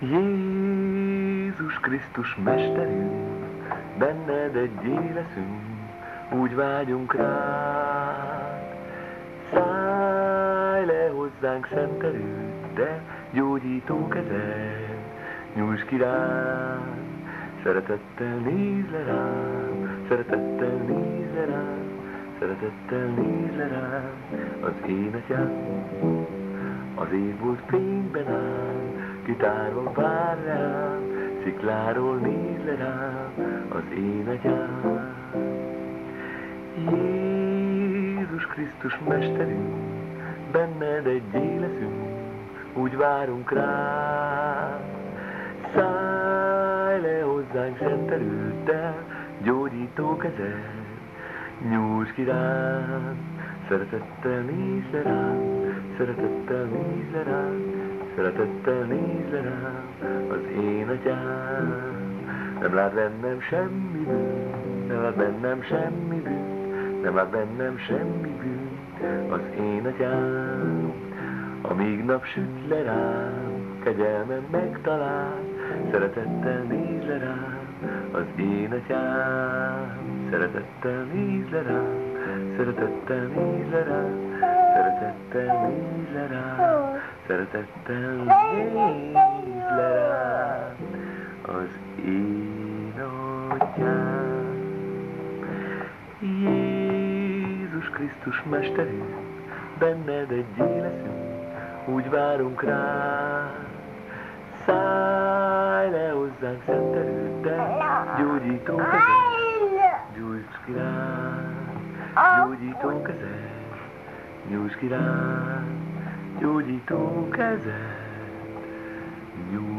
Jézus Krisztus Mesterünk, benned egyé leszünk, úgy vágyunk rád. Szállj le hozzánk szent erőddel, gyógyító kezed, nyújts ki rád. Szeretettel nézz le rám, szeretettel nézz le rám, szeretettel nézz le rám, az én atyám. Az égbolt fényben áll, kitárva vár rám, szikláról néz le rám, az én atyám. Jézus Krisztus Mesterünk, benned egyé leszünk, úgy várunk rád. Szállj le hozzánk szent erőddel, gyógyító kezed, nyújts ki rád. Szeretettel nézz le rám, szeretettel nézz le rám, szeretettel nézz le rám, az én atyám. Nem lát bennem semmi bűn, nem lát bennem semmi bűn, nem lát bennem semmi bűn, az én atyám. Amíg nap süt le rám, kegyelmem megtalál, szeretettel nézz le rám, az én atyám. Szeretettel nézz le rám, szeretettel nézz le rám, szeretettel nézz le rám, szeretettel nézz le rám, az én atyám. Jézus Krisztus Mesterünk, benned egyé leszünk, úgy várunk rád. Szállj le hozzánk szent erőddel, gyógyító kezed, gyújts ki rád, gyógyító kezed, nyújts ki rád, gyógyító kezed, nyújts